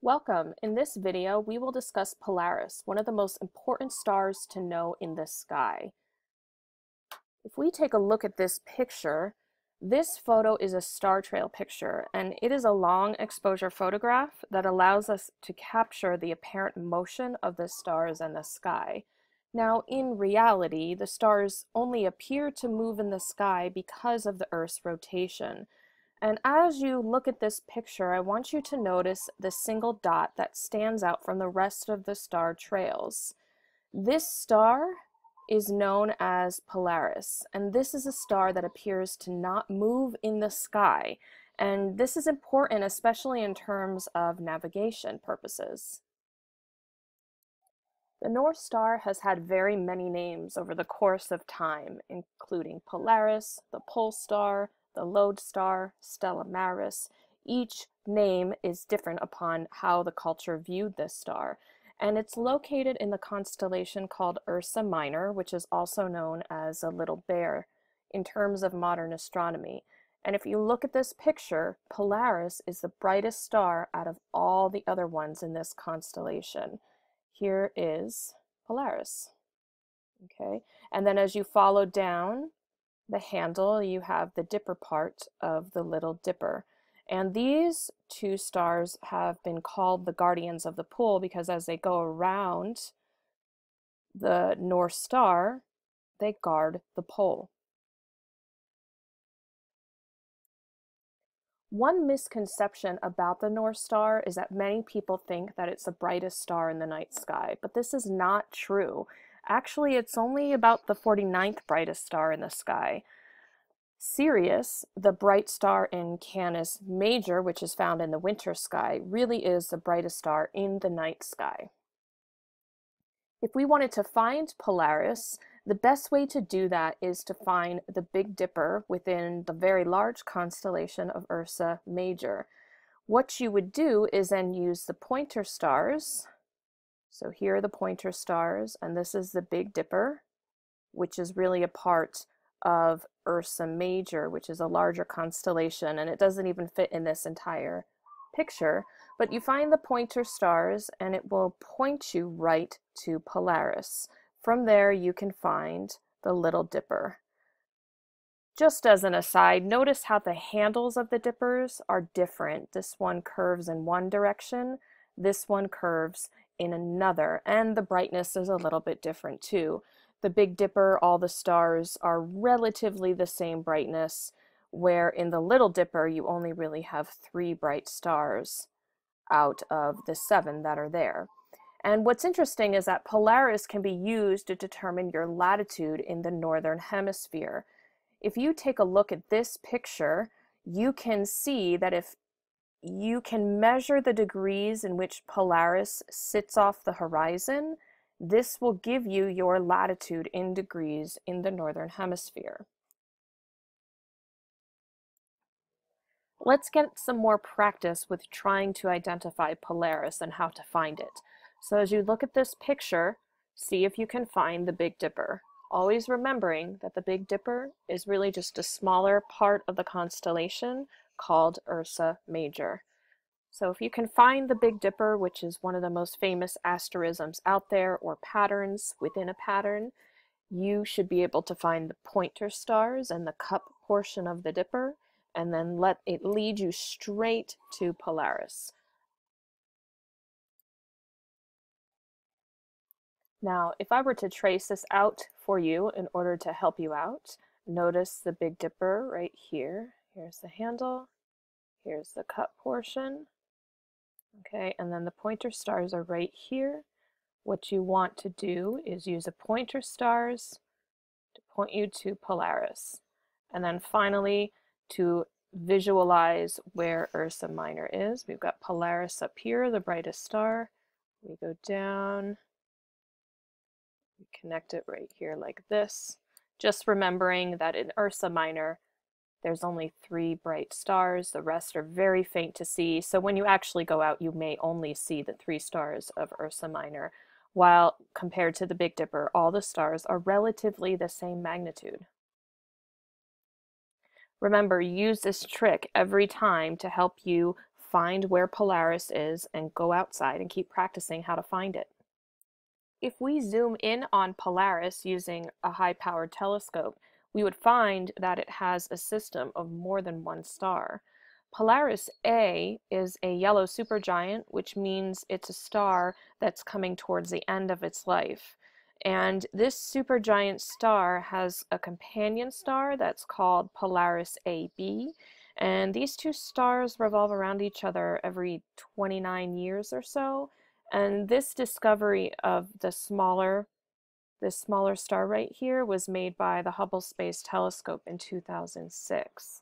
Welcome. In this video, we will discuss Polaris, one of the most important stars to know in the sky. If we take a look at this picture, this photo is a star trail picture, and it is a long exposure photograph that allows us to capture the apparent motion of the stars in the sky. Now, in reality, the stars only appear to move in the sky because of the Earth's rotation. And as you look at this picture, I want you to notice the single dot that stands out from the rest of the star trails. This star is known as Polaris, and this is a star that appears to not move in the sky. And this is important, especially in terms of navigation purposes. The North Star has had very many names over the course of time, including Polaris, the Pole Star, the Lodestar, Stella Maris. Each name is different upon how the culture viewed this star, and it's located in the constellation called Ursa Minor, which is also known as a little bear in terms of modern astronomy. And if you look at this picture, Polaris is the brightest star out of all the other ones in this constellation. Here is Polaris. Okay, and then as you follow down the handle, you have the dipper part of the Little Dipper. And these two stars have been called the guardians of the pole because as they go around the North Star, they guard the pole. One misconception about the North Star is that many people think that it's the brightest star in the night sky, but this is not true. Actually, it's only about the 49th brightest star in the sky. Sirius, the bright star in Canis Major, which is found in the winter sky, really is the brightest star in the night sky. If we wanted to find Polaris, the best way to do that is to find the Big Dipper within the very large constellation of Ursa Major. What you would do is then use the pointer stars. So here are the pointer stars, and this is the Big Dipper, which is really a part of Ursa Major, which is a larger constellation, and it doesn't even fit in this entire picture. But you find the pointer stars, and it will point you right to Polaris. From there, you can find the Little Dipper. Just as an aside, notice how the handles of the dippers are different. This one curves in one direction, this one curves in another, and the brightness is a little bit different too. The Big Dipper, all the stars are relatively the same brightness, where in the Little Dipper you only really have 3 bright stars out of the 7 that are there. And what's interesting is that Polaris can be used to determine your latitude in the northern hemisphere. If you take a look at this picture, you can see that if you can measure the degrees in which Polaris sits off the horizon, this will give you your latitude in degrees in the northern hemisphere. Let's get some more practice with trying to identify Polaris and how to find it. So as you look at this picture, see if you can find the Big Dipper. Always remembering that the Big Dipper is really just a smaller part of the constellation called Ursa Major. So if you can find the Big Dipper, which is one of the most famous asterisms out there, or patterns within a pattern, you should be able to find the pointer stars and the cup portion of the Dipper, and then let it lead you straight to Polaris. Now, if I were to trace this out for you in order to help you out, notice the Big Dipper right here. Here's the handle, here's the cup portion. Okay, and then the pointer stars are right here. What you want to do is use the pointer stars to point you to Polaris. And then finally, to visualize where Ursa Minor is, we've got Polaris up here, the brightest star. We go down, we connect it right here like this. Just remembering that in Ursa Minor, there's only 3 bright stars. The rest are very faint to see. So when you actually go out, you may only see the 3 stars of Ursa Minor, while compared to the Big Dipper, all the stars are relatively the same magnitude. Remember, use this trick every time to help you find where Polaris is and go outside and keep practicing how to find it. If we zoom in on Polaris using a high-powered telescope, we would find that it has a system of more than one star. Polaris A is a yellow supergiant, which means it's a star that's coming towards the end of its life. And this supergiant star has a companion star that's called Polaris AB, and these two stars revolve around each other every 29 years or so. And this discovery of this smaller star right here was made by the Hubble Space Telescope in 2006.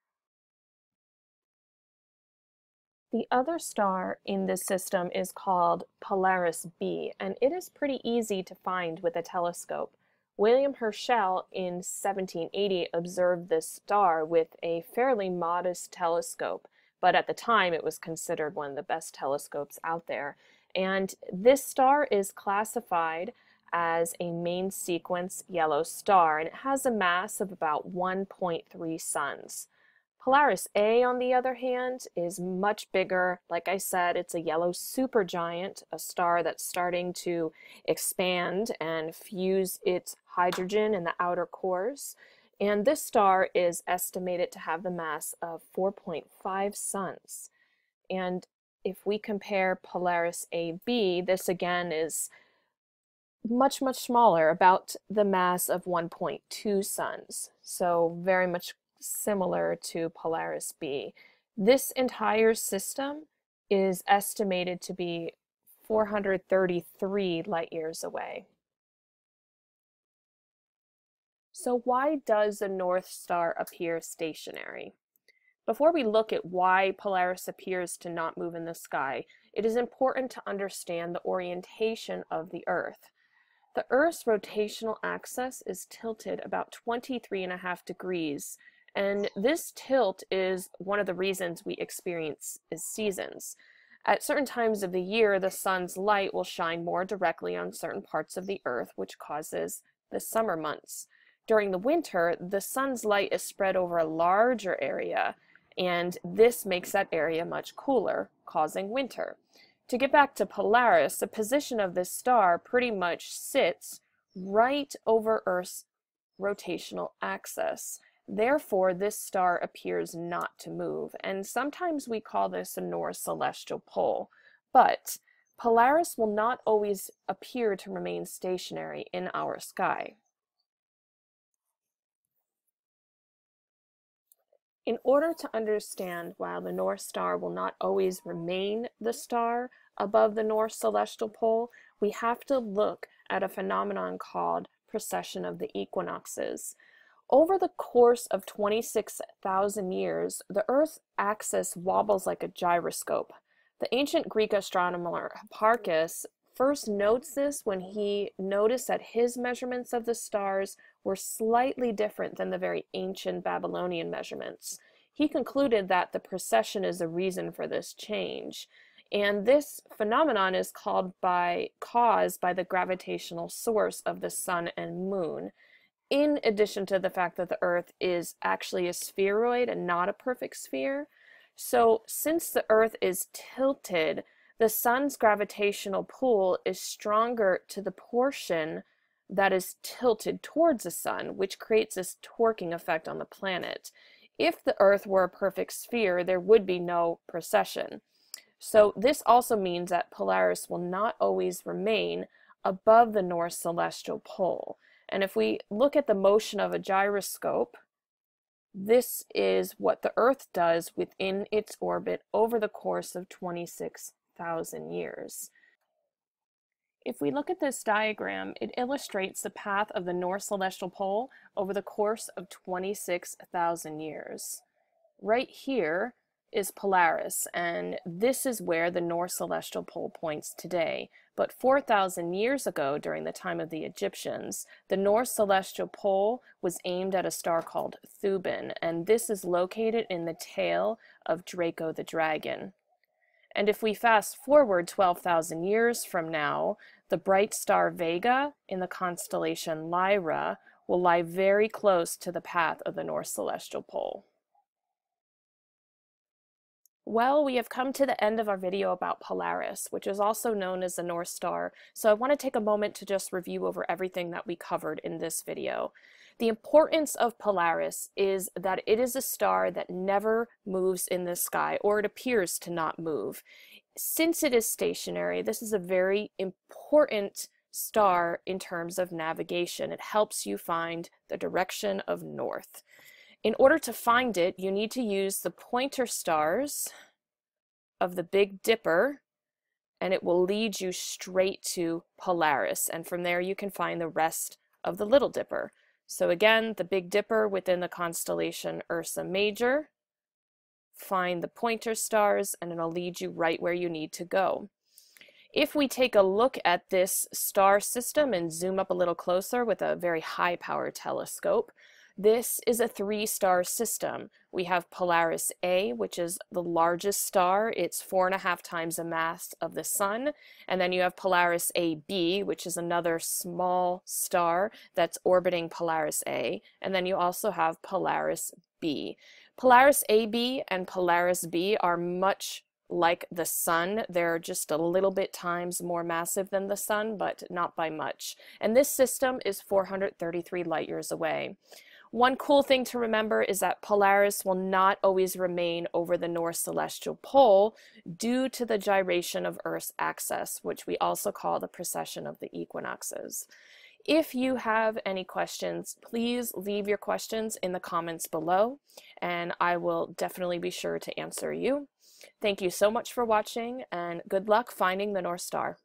The other star in this system is called Polaris B, and it is pretty easy to find with a telescope. William Herschel in 1780 observed this star with a fairly modest telescope, but at the time it was considered one of the best telescopes out there. And this star is classified as a main sequence yellow star, and it has a mass of about 1.3 suns. Polaris A, on the other hand, is much bigger. Like I said, it's a yellow supergiant, a star that's starting to expand and fuse its hydrogen in the outer cores. And this star is estimated to have the mass of 4.5 suns. And if we compare Polaris AB, this again is much smaller, about the mass of 1.2 suns. So very much similar to Polaris B. This entire system is estimated to be 433 light years away. So why does the North Star appear stationary? Before we look at why Polaris appears to not move in the sky, it is important to understand the orientation of the Earth. The Earth's rotational axis is tilted about 23.5 degrees, and this tilt is one of the reasons we experience seasons. At certain times of the year, the sun's light will shine more directly on certain parts of the Earth, which causes the summer months. During the winter, the sun's light is spread over a larger area, and this makes that area much cooler, causing winter. To get back to Polaris, the position of this star pretty much sits right over Earth's rotational axis. Therefore, this star appears not to move, and sometimes we call this a north celestial pole. But Polaris will not always appear to remain stationary in our sky. In order to understand why the North Star will not always remain the star above the North Celestial Pole, we have to look at a phenomenon called precession of the equinoxes. Over the course of 26,000 years, the Earth's axis wobbles like a gyroscope. The ancient Greek astronomer Hipparchus first notes this when he noticed that his measurements of the stars were slightly different than the very ancient Babylonian measurements. He concluded that the precession is the reason for this change. And this phenomenon is caused by the gravitational source of the sun and moon, in addition to the fact that the Earth is actually a spheroid and not a perfect sphere. So since the Earth is tilted, the sun's gravitational pull is stronger to the portion that is tilted towards the sun, which creates this torquing effect on the planet. If the Earth were a perfect sphere, there would be no precession. So this also means that Polaris will not always remain above the North Celestial Pole. And if we look at the motion of a gyroscope, this is what the Earth does within its orbit over the course of 26,000 years. If we look at this diagram, it illustrates the path of the North Celestial Pole over the course of 26,000 years. Right here is Polaris, and this is where the North Celestial Pole points today. But 4,000 years ago, during the time of the Egyptians, the North Celestial Pole was aimed at a star called Thuban, and this is located in the tail of Draco the Dragon. And if we fast forward 12,000 years from now, the bright star Vega in the constellation Lyra will lie very close to the path of the North Celestial Pole. Well, we have come to the end of our video about Polaris, which is also known as the North Star. So I want to take a moment to just review over everything that we covered in this video. The importance of Polaris is that it is a star that never moves in the sky, or it appears to not move. Since it is stationary, this is a very important star in terms of navigation. It helps you find the direction of north. In order to find it, you need to use the pointer stars of the Big Dipper, and it will lead you straight to Polaris. And from there, you can find the rest of the Little Dipper. So again, the Big Dipper within the constellation Ursa Major. Find the pointer stars, and it'll lead you right where you need to go. If we take a look at this star system and zoom up a little closer with a very high-power telescope, this is a three-star system. We have Polaris A, which is the largest star. It's 4.5 times the mass of the Sun. And then you have Polaris AB, which is another small star that's orbiting Polaris A. And then you also have Polaris B. Polaris AB and Polaris B are much like the Sun. They're just a little bit times more massive than the Sun, but not by much. And this system is 433 light years away. One cool thing to remember is that Polaris will not always remain over the North Celestial Pole due to the gyration of Earth's axis, which we also call the precession of the equinoxes. If you have any questions, please leave your questions in the comments below, and I will definitely be sure to answer you. Thank you so much for watching, and good luck finding the North Star.